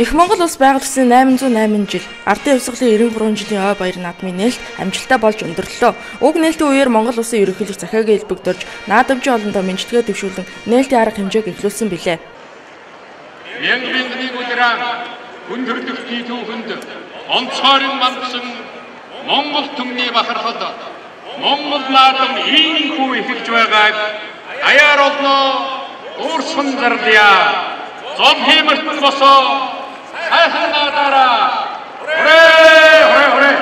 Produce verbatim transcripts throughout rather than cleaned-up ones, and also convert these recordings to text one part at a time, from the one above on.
Их Монгол улс байгуулагдсан найман зуун найман жил ардын хувьсгалын эрен гурван жилийн ой баяр наадмын нээлт амжилттай болж өндөрлөө. Уг нээлтийн үеэр Монгол улсын ерөнхийлөгч захиагийн элбэгдөрж наадамжийн олондоо мэнчилгээ дэвшүүлэн нээлтийн арга хэмжээг эхлүүлсэн билээ. Мянган улиран хүндрэлтний түүхэнд онцгойрон мандсан Монгол түмний бахархад Монгол наадам ийхүү эхэлж байгааг аяар олноо уурсан зарлая. Зом хэмэрт босоо хайхан наадаараа хүрээ хүрээ хүрээ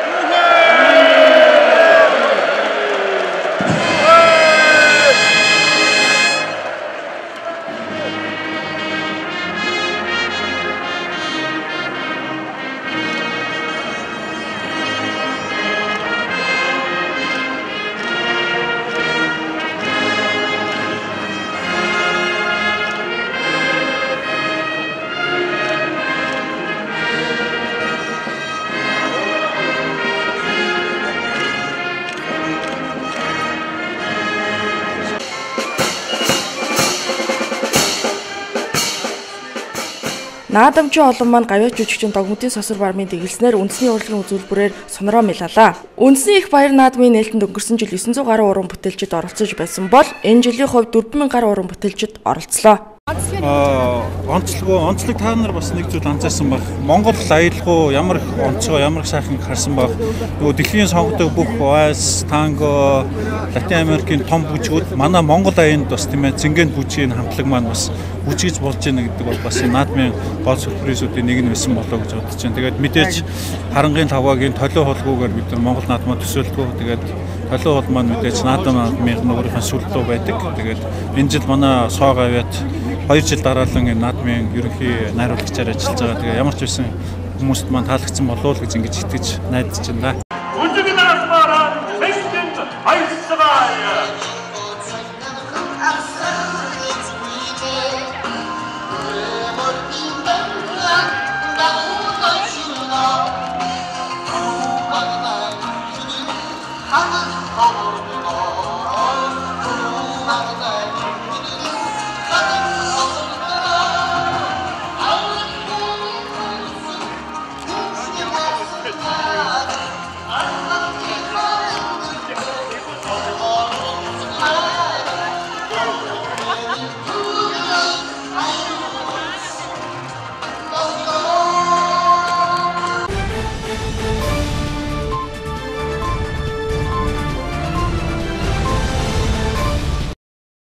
Наадамжийн олон маань гавьяа жүжигчин догмодын сосор бармын дэглэснээр үндэсний урлагийн үзүүлбэрээр сонироо мэлалаа. Үндэсний их баяр наадмын нээлтэнд өнгөрсөн жил900 гаруй уран бүтээлчид оролцож байсан бол энэ жилийн хувьд дөрвөн мянган гаруй уран бүтээлчид оролцлоо. Аа онцлогоо онцлог та нар бас нэг зүйл анзаарсан баг. Монгол аялалгуу ямар их онцгой, ямар их сайхан харсан баг. Нөгөө дэлхийн сонгодог бүх вальс, танго, Латин Америкийн том бүжгүүд манай Монгол аянд бас тийм ээ зингээн бүжгийн хамтлаг маань бас бүжгэж болж байна гэдэг бол бас наадмын гол сюрпризүүдийн нэг нь байсан болоо гэж бодож байна. Тэгээд мэдээж харангийн таваагийн толио холгуугаар бид нар Монгол наадмаа төсөөлдгөө. Тэгээд толио хол маань мэдээж наадам наадмын өөрийнхөө сүлдөө байдаг. Тэгээд энэ жил манай соо гавьяат хоёр жил дараалан энэ наадмын ерөнхий найруулагчаар ажиллаж байгаа. Тэгээ ямар ч байсан хүмүүст маань таалагдсан болов уу гэж ингэж итгэж найдаж байна.